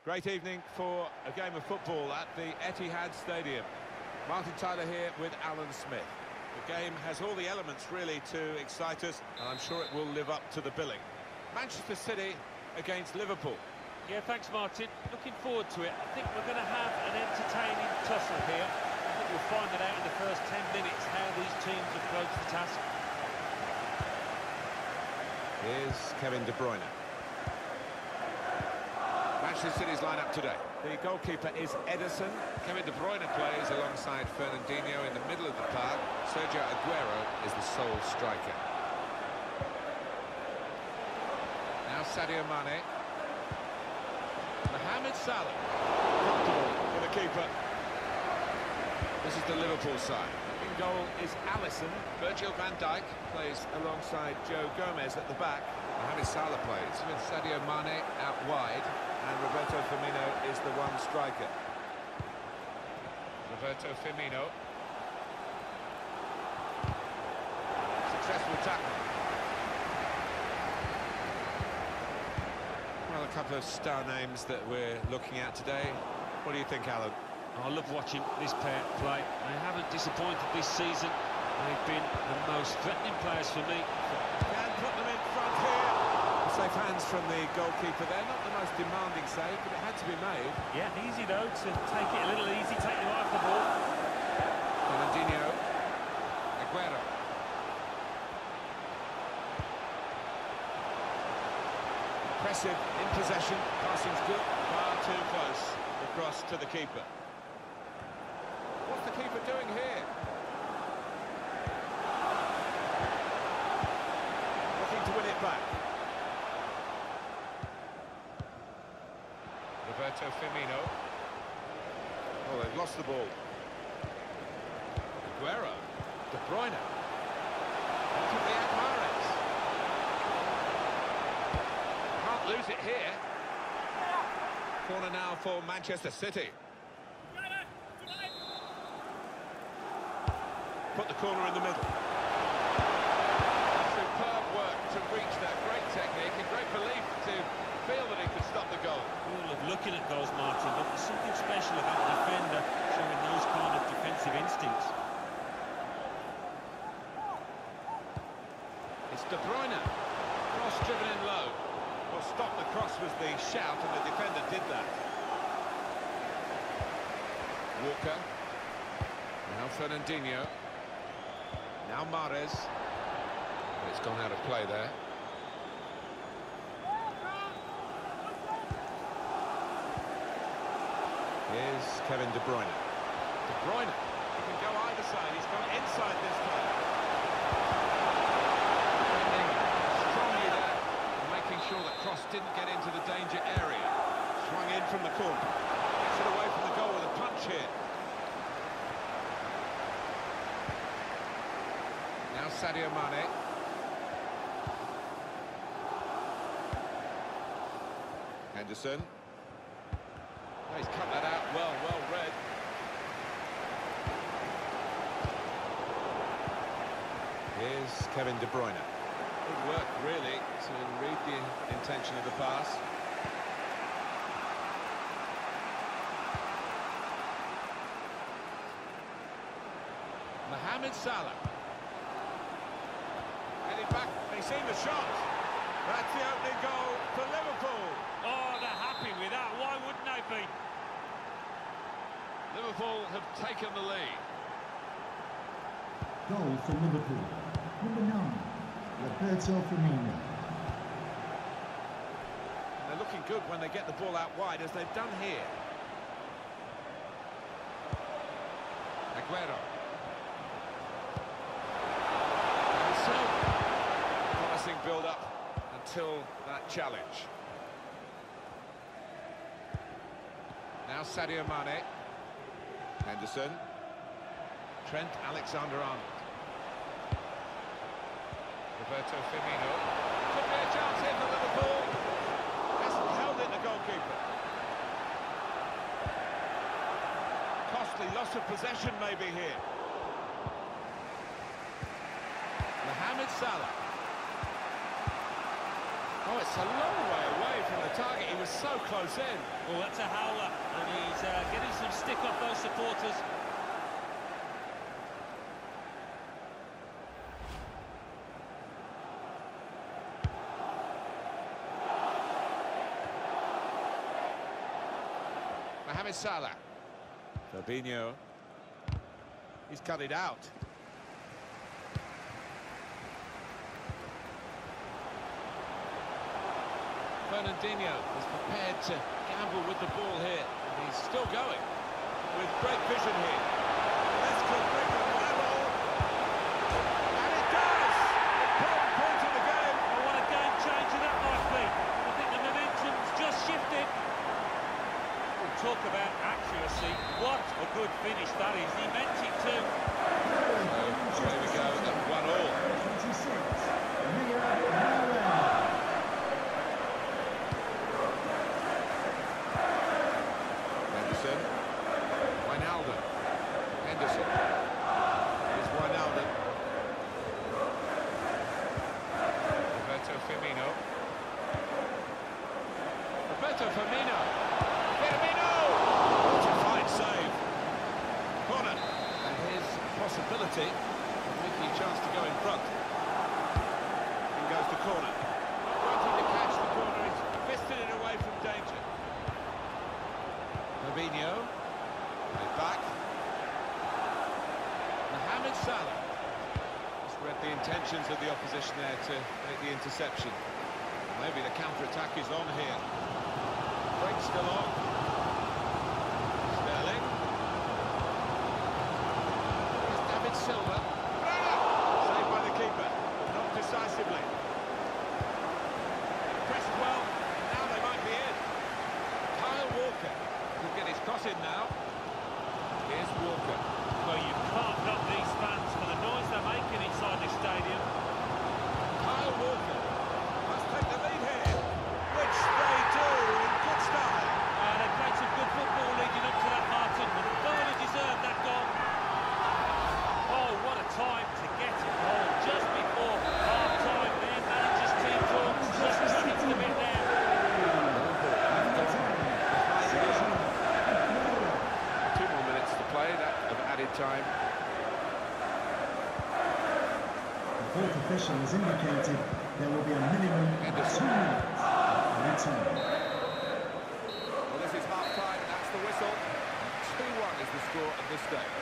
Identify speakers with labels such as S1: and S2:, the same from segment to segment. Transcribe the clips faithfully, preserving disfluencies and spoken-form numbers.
S1: Great evening for a game of football at the Etihad Stadium. Martin Tyler here with Alan Smith. The game has all the elements really to excite us, and I'm sure it will live up to the billing. Manchester City against Liverpool.
S2: Yeah, thanks, Martin. Looking forward to it. I think we're going to have an entertaining tussle here. I think we'll find it out in the first ten minutes how these teams approach the task.
S1: Here's Kevin De Bruyne. Manchester City's lineup today. The goalkeeper is Edison. Kevin De Bruyne plays alongside Fernandinho in the middle of the park. Sergio Aguero is the sole striker. Now Sadio Mane. Mohamed Salah. Comfortable for the keeper. This is the Liverpool side. In goal is Alisson. Virgil van Dijk plays alongside Joe Gomez at the back. Mohamed Salah plays with Sadio Mane out wide. And Roberto Firmino is the one striker. Roberto Firmino. Successful tackle. Well, a couple of star names that we're looking at today. What do you think, Alan?
S2: I love watching this pair play. They haven't disappointed this season. They've been the most threatening players for me.
S1: Can put them in front here. Safe hands from the goalkeeper there. Not the most demanding save, but it had to be made.
S2: Yeah, easy though to take it a little easy, take the eye off the ball.
S1: Fernandinho. Aguero. Impressive in possession. Passing's good. Far too close. Across to the keeper. What's the keeper doing here? Looking to win it back. Roberto Firmino. Oh, they've lost the ball. Aguero. De Bruyne. To ADAM-Y R K S. Can't lose it here. Corner now for Manchester City. Put the corner in the middle. Superb work to reach that. Great technique and great belief to feel that he could stop the goal.
S2: We love looking at goals, Martin, but there's something special about the defender showing those kind of defensive instincts.
S1: It's De Bruyne. Cross driven in low. Well, stop the cross was the shout, and the defender did that. Walker. Now Fernandinho. Now Mahrez. It's gone out of play there. Here's Kevin De Bruyne. De Bruyne. He can go either side. He's gone inside this time. Defending strongly there, and making sure that cross didn't get into the danger area. Swung in from the corner. Gets it away from the goal with a punch here. Now Sadio Mane. Henderson. Oh, he's cut that out well, well read. Here's Kevin De Bruyne. Good work, really, to read the intention of the pass. Mohamed Salah. Heading back, he's seen the shot. That's the opening goal for Liverpool.
S2: Oh, they're happy with that. Why wouldn't they be?
S1: Liverpool have taken the lead.
S3: Goal for Liverpool. Number nine, Roberto Firmino.
S1: And they're looking good when they get the ball out wide, as they've done here. Aguero. And so, promising build-up until that challenge. Now Sadio Mane. Henderson. Trent Alexander-Arnold. Roberto Firmino. Could be a chance here for Liverpool. Hasn't held it, the goalkeeper. Costly loss of possession maybe here. Mohamed Salah. Oh, it's a long way away from the The target, he was so close in.
S2: Oh, that's a howler, and he's uh, getting some stick off those supporters.
S1: Mohamed Salah. Fabinho. He's cut it out. Fernandinho is prepared to gamble with the ball here. And he's still going with great vision here. This could bring them level. And it does! Important point in the game.
S2: Oh, what a game changer that might be. I think the momentum's just shifted. We'll talk about accuracy. What a good finish that is. He meant it to.
S1: So, there we go, at one all. Henderson. Wijnaldum. Henderson. Here's Wijnaldum. Roberto Firmino. Roberto Firmino. Firmino! What a fine save. Corner. And here's possibility of making a chance to go in front. In goes the corner. Wanting to catch the corner, he's fisted it away from danger. Fabinho. Played back. Mohamed Salah. Just read the intentions of the opposition there to make the interception. Maybe the counter-attack is on here. Break still on. Sterling. Here's David Silva. Saved by the keeper. Not decisively. Pressed well, and now they might be in. Kyle Walker will get his cross in now. Here's Walker.
S2: Well, you can't knock these fans for the noise they're making inside this stadium.
S1: Kyle Walker must take the lead here, which they do in good style.
S2: Uh, they played some good football leading up to that, Martin, but they thoroughly deserved that goal. Oh, what a time to get a goal just before half-time. Their manager's team talks just running to the bit there.
S1: Two more minutes to play, that of added time.
S3: The fourth official has indicated there will be a minimum of
S1: Henderson.
S3: two minutes of return.
S1: Well, this is half-time, that's the whistle. two one is the score at this stage.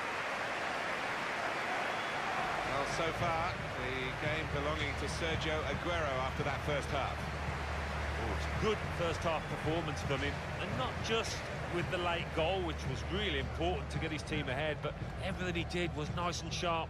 S1: Well, so far, the game belonging to Sergio Aguero after that first half.
S2: Oh, it's a good first-half performance from him, and not just with the late goal, which was really important to get his team ahead, but everything he did was nice and sharp.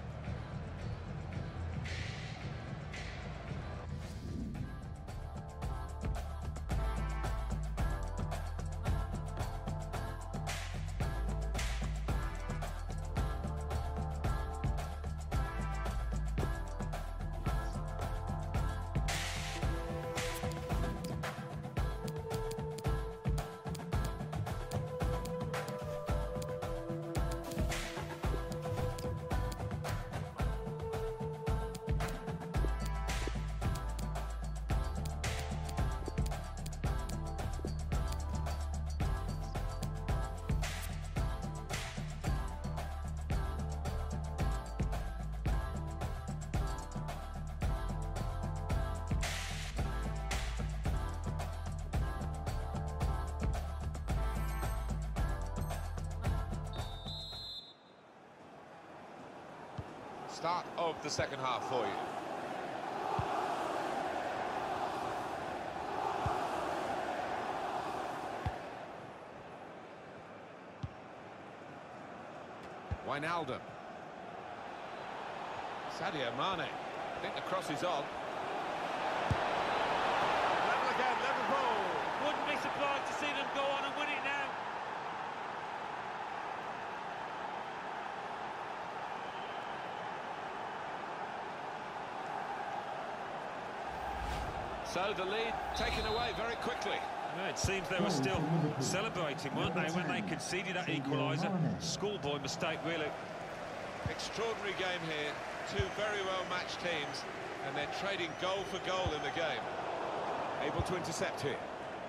S1: Start of the second half for you. Wijnaldum. Sadio Mane. I think the cross is on. Level again, Liverpool.
S2: Wouldn't be surprised to see them go on and win it now.
S1: So the lead taken away very quickly.
S2: Yeah, it seems they were still celebrating, weren't they, when they conceded that equaliser. Schoolboy mistake, really.
S1: Extraordinary game here. Two very well-matched teams, and they're trading goal for goal in the game. Able to intercept here.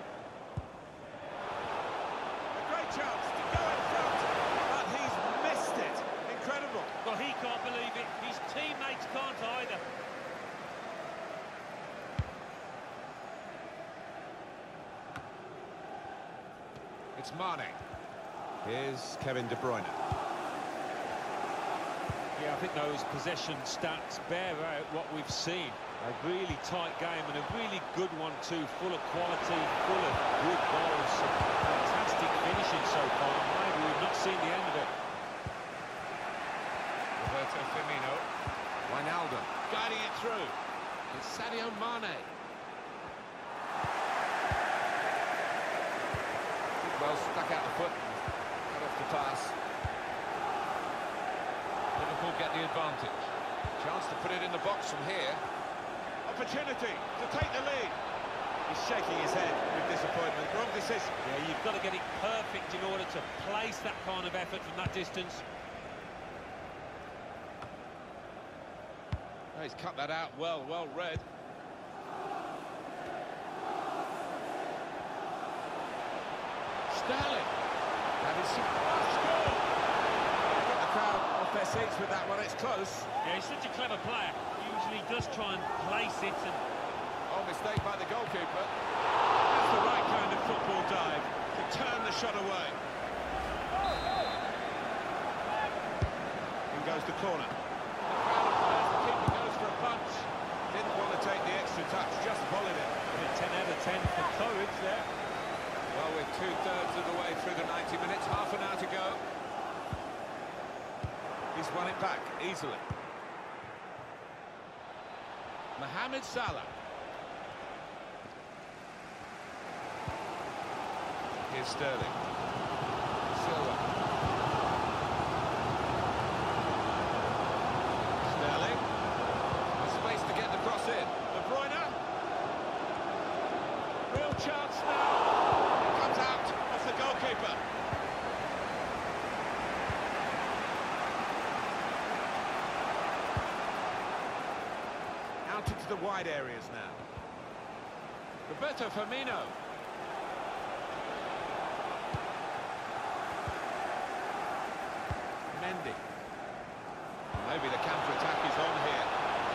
S1: chance to go in front, but he's missed it. Incredible.
S2: Well, he can't believe it. His teammates can't either.
S1: It's Mane. Here's Kevin De Bruyne.
S2: Yeah, I think those possession stats bear out what we've seen. A really tight game and a really good one too, full of quality, full of good goals. Fantastic finishing so far. Maybe we've not seen the end of it.
S1: Roberto Firmino. Wijnaldum guiding it through. It's Sadio Mane. Well, stuck out the foot, cut off the pass. Liverpool get the advantage. Chance to put it in the box from here. Opportunity to take the lead. He's shaking his head with disappointment. Wrong decision.
S2: Yeah, you've got to get it perfect in order to place that kind of effort from that distance.
S1: Oh, he's cut that out well, well read. Sterling. Having some score. Got the crowd off their seats with that one. It's close.
S2: Yeah, he's such a clever player. Usually does try and place it and...
S1: Oh, mistake by the goalkeeper. That's the right kind of football dive to turn the shot away. In goes the corner. The crowd applauds, the keeper goes for a punch. Didn't want to take the extra touch, just volleyed it.
S2: ten out of ten for courage there.
S1: Well, we're two-thirds of the way through the ninety minutes, half an hour to go. He's won it back easily. Mohamed Salah. Here's Sterling. Silva. Sterling. There's space to get the cross in. De Bruyne. Real chance now. It comes out off the goalkeeper. Out into the wide areas now. Roberto Firmino. Mendy. Maybe the counter-attack is on here.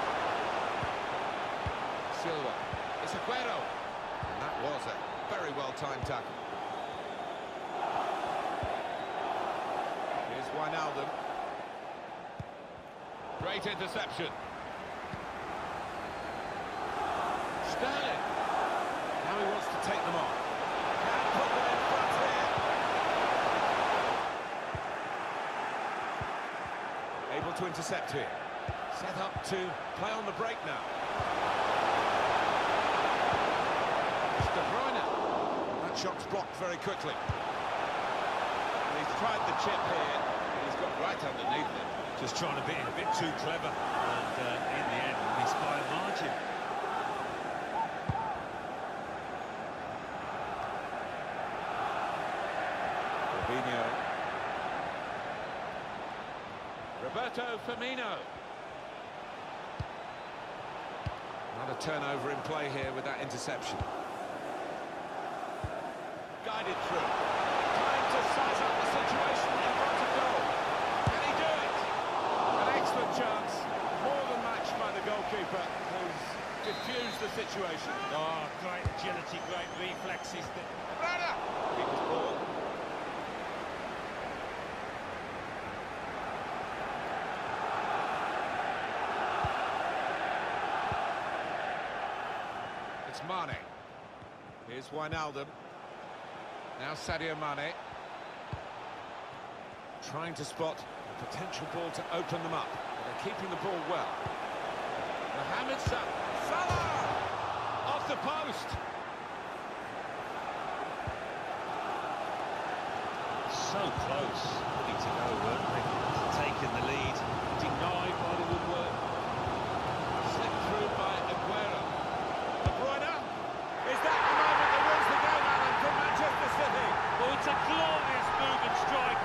S1: Silva. It's Aguero. And that was a very well-timed tackle. Here's Wijnaldum. Great interception. Sterling. Now he wants to take them on. Can put them in front here. Able to intercept here. Set up to play on the break now. It's De Bruyne. That shot's blocked very quickly. And he's tried the chip here, and he's got right underneath it.
S2: Just trying to be a bit too clever, and uh, in the end, missed by a margin.
S1: Fabinho. Roberto Firmino. Not a turnover in play here with that interception. Guided through. Trying to size up the situation in front of goal. Can he do it? An excellent chance. More than matched by the goalkeeper, who's diffused the situation.
S2: Oh, great agility, great reflexes.
S1: Brother! Keeper's ball. It's Mane. Here's Wijnaldum. Now Sadio Mane. Trying to spot a potential ball to open them up. But they're keeping the ball well. Mohamed Salah. Salah! Off the post.
S2: So close. Ready to go, weren't they? Taking the lead. Denied by the woodwork.
S1: Slipped through by Aguero. De Bruyne. Is that the moment that wins the game, Alan, for Manchester City?
S2: Oh, it's a glorious move and strike.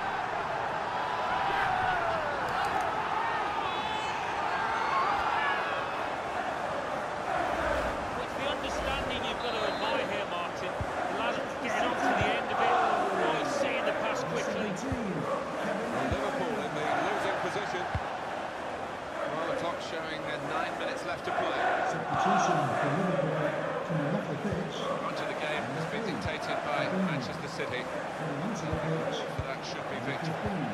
S2: It's the understanding you've got to admire here, Martin. The lad getting on to the end of it. Oh, he's seeing the pass
S1: picture.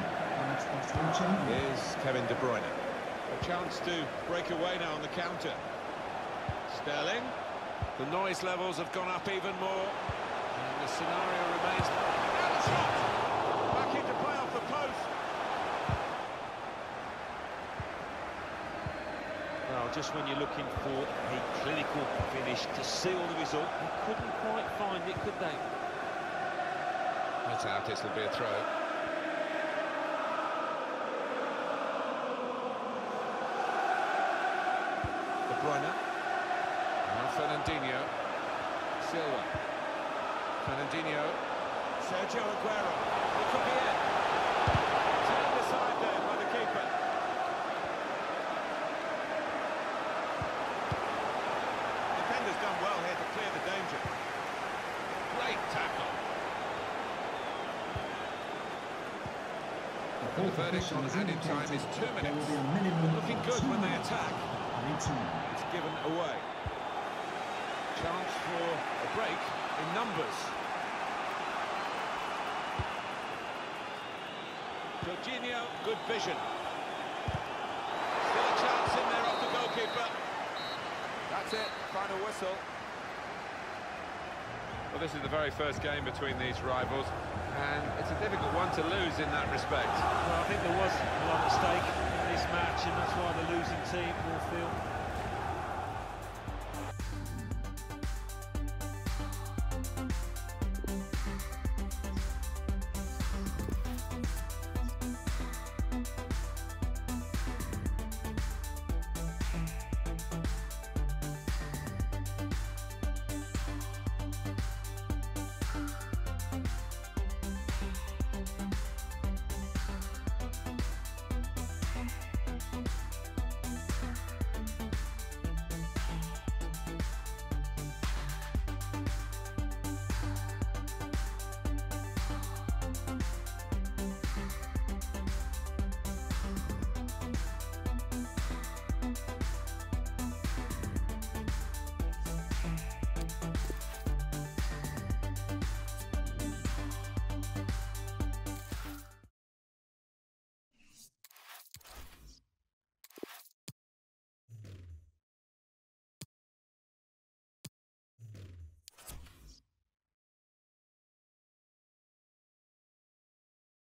S1: Here's Kevin De Bruyne. A chance to break away now on the counter. Sterling. The noise levels have gone up even more. And the scenario remains... And a shot! Back into play off the post.
S2: Well, just when you're looking for a clinical finish to seal the result, they couldn't quite find it, could they?
S1: That's out, this will be a throw. De Bruyne. Now Fernandinho. Silva. Fernandinho. Sergio Aguero. It could be it. Turned aside there by the keeper. Defender's done well here to clear the danger. Great tackle. The verdict on added time is two minutes. Looking good when they attack. It's given away. Chance for a break in numbers. Jorginho, good vision. Still a chance in there off the goalkeeper. That's it, final whistle. Well, this is the very first game between these rivals, and it's a difficult one to lose in that respect.
S2: Well, I think there was a lot at stake in this match, and that's why the losing team will feel